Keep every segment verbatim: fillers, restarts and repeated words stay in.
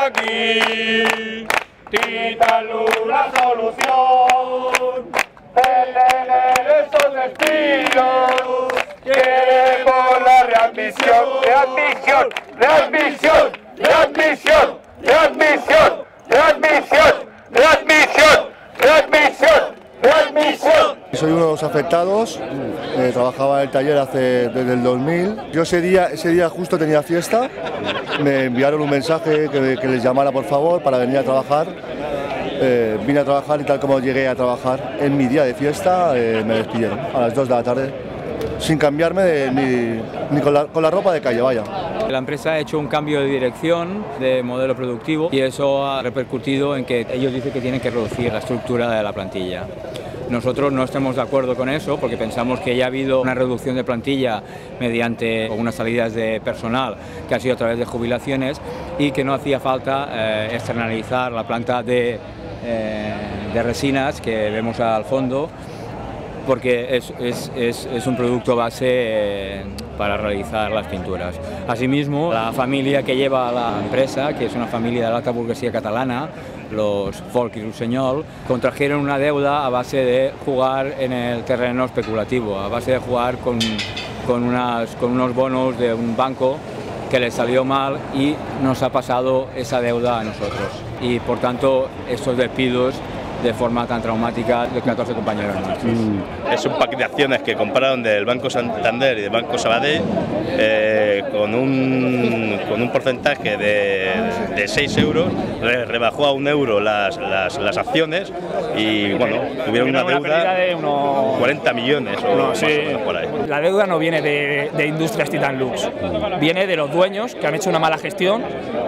aquí. Titanluz la solución. Detener esos despidos. Queremos la readmisión, readmisión, readmisión, readmisión, readmisión, readmisión, readmisión, readmisión, readmisión. Soy uno de los afectados, eh, trabajaba en el taller hace, desde el dos mil. Yo ese día, ese día justo tenía fiesta, me enviaron un mensaje que, que les llamara por favor para venir a trabajar. Eh, vine a trabajar y tal como llegué a trabajar en mi día de fiesta, eh, me despidieron a las dos de la tarde, sin cambiarme de, ni, ni con, la, con la ropa de calle, vaya. La empresa ha hecho un cambio de dirección, de modelo productivo, y eso ha repercutido en que ellos dicen que tienen que reducir la estructura de la plantilla. Nosotros no estamos de acuerdo con eso porque pensamos que ya ha habido una reducción de plantilla mediante unas salidas de personal que ha sido a través de jubilaciones y que no hacía falta eh, externalizar la planta de, eh, de resinas que vemos al fondo, porque es, es, es, es un producto base eh, para realizar las pinturas. Asimismo, la familia que lleva a la empresa, que es una familia de la alta burguesía catalana, los Folk y Rossinyol, contrajeron una deuda a base de jugar en el terreno especulativo, a base de jugar con, con, unas, con unos bonos de un banco que les salió mal y nos ha pasado esa deuda a nosotros. Y por tanto, estos despidos de forma tan traumática de catorce compañeros nuestros. Mm. Es un paquete de acciones que compraron del Banco Santander y del Banco Sabadell eh, con, un, con un porcentaje de, de seis euros, re, rebajó a un euro las, las, las acciones y bueno, tuvieron una deuda de unos cuarenta millones o no, más sí. o menos por ahí. La deuda no viene de, de Industrias Titanlux, viene de los dueños que han hecho una mala gestión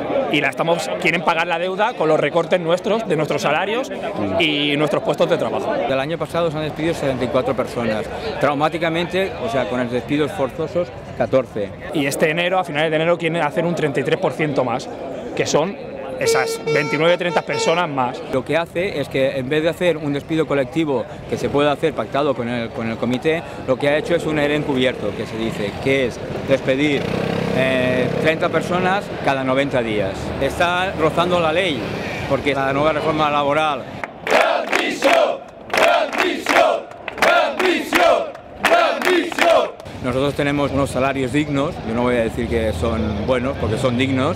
y la estamos, quieren pagar la deuda con los recortes nuestros, de nuestros salarios y nuestros puestos de trabajo. El año pasado se han despedido setenta y cuatro personas, traumáticamente, o sea, con los despidos forzosos, catorce. Y este enero, a finales de enero, quieren hacer un treinta y tres por ciento más, que son esas veintinueve a treinta personas más. Lo que hace es que en vez de hacer un despido colectivo que se puede hacer pactado con el, con el comité, lo que ha hecho es un ERE encubierto, que se dice, que es despedir eh, treinta personas cada noventa días. Está rozando la ley, porque la nueva reforma laboral... ¡Readmisión! ¡Readmisión! ¡Readmisión! ¡Readmisión! Nosotros tenemos unos salarios dignos, yo no voy a decir que son buenos, porque son dignos,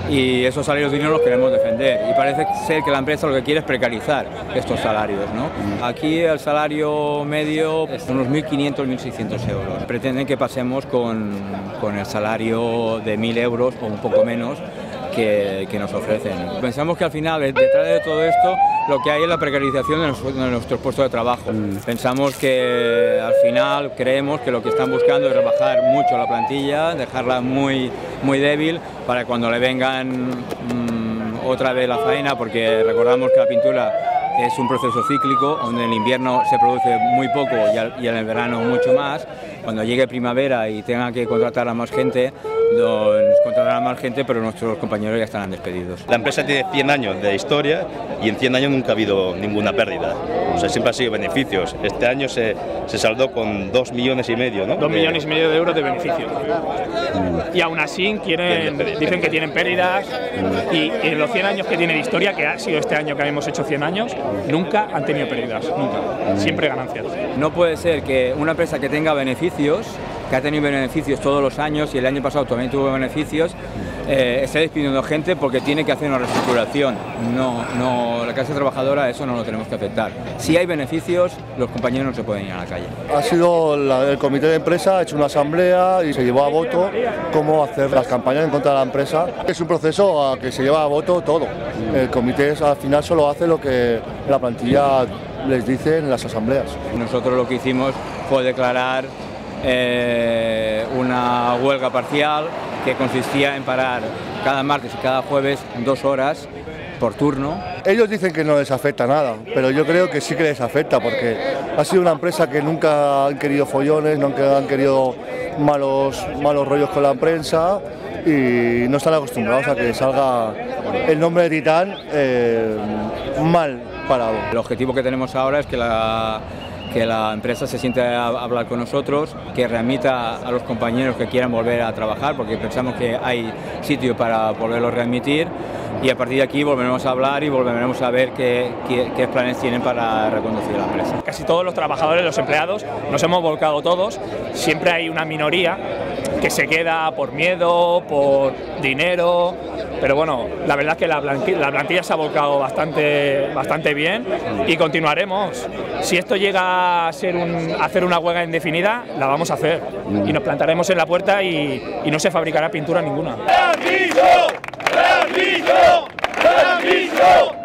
y esos salarios dignos los queremos defender. Y parece ser que la empresa lo que quiere es precarizar estos salarios, ¿no? Aquí el salario medio es unos mil quinientos, mil seiscientos euros. Pretenden que pasemos con, con el salario de mil euros o un poco menos que, que nos ofrecen. Pensamos que al final, detrás de todo esto, lo que hay es la precarización de, nuestro, de nuestros puestos de trabajo. Mm. Pensamos que al final creemos que lo que están buscando es rebajar mucho la plantilla, dejarla muy, muy débil para cuando le vengan mmm, otra vez la faena, porque recordamos que la pintura es un proceso cíclico, donde en el invierno se produce muy poco y, al, y en el verano mucho más. Cuando llegue primavera y tenga que contratar a más gente, nos contratarán a más gente, pero nuestros compañeros ya estarán despedidos. La empresa tiene cien años de historia y en cien años nunca ha habido ninguna pérdida. O sea, siempre ha sido beneficios. Este año se, se saldó con dos millones y medio, ¿no? Dos millones y medio de euros de beneficios. Mm. Y aún así quieren, dicen que tienen pérdidas mm. y, y en los cien años que tiene de historia, que ha sido este año que hemos hecho cien años, nunca han tenido pérdidas, nunca. Mm. Siempre ganancias. No puede ser que una empresa que tenga beneficios, que ha tenido beneficios todos los años y el año pasado también tuvo beneficios, eh, esté despidiendo gente porque tiene que hacer una reestructuración. No, no, la clase trabajadora eso no lo tenemos que aceptar. Si hay beneficios, los compañeros no se pueden ir a la calle. Ha sido la, el comité de empresa, ha hecho una asamblea y se llevó a voto cómo hacer las campañas en contra de la empresa. Es un proceso a que se lleva a voto todo. El comité al final solo hace lo que la plantilla les dice en las asambleas. Nosotros lo que hicimos fue declarar eh, una huelga parcial que consistía en parar cada martes y cada jueves dos horas por turno. Ellos dicen que no les afecta nada, pero yo creo que sí que les afecta, porque ha sido una empresa que nunca han querido follones, nunca han querido malos, malos rollos con la prensa y no están acostumbrados a que salga el nombre de Titán eh, mal parado. El objetivo que tenemos ahora es que la, que la empresa se siente a hablar con nosotros, que readmita a los compañeros que quieran volver a trabajar, porque pensamos que hay sitio para volverlos a readmitir, y a partir de aquí volveremos a hablar y volveremos a ver qué, qué, qué planes tienen para reconducir la empresa. Casi todos los trabajadores, los empleados, nos hemos volcado todos. Siempre hay una minoría que se queda por miedo, por dinero, pero bueno, la verdad es que la plantilla, la plantilla se ha volcado bastante, bastante bien y continuaremos. Si esto llega a, ser un, a hacer una huelga indefinida, la vamos a hacer y nos plantaremos en la puerta y, y no se fabricará pintura ninguna. ¡Readmisión! ¡Readmisión! ¡Readmisión!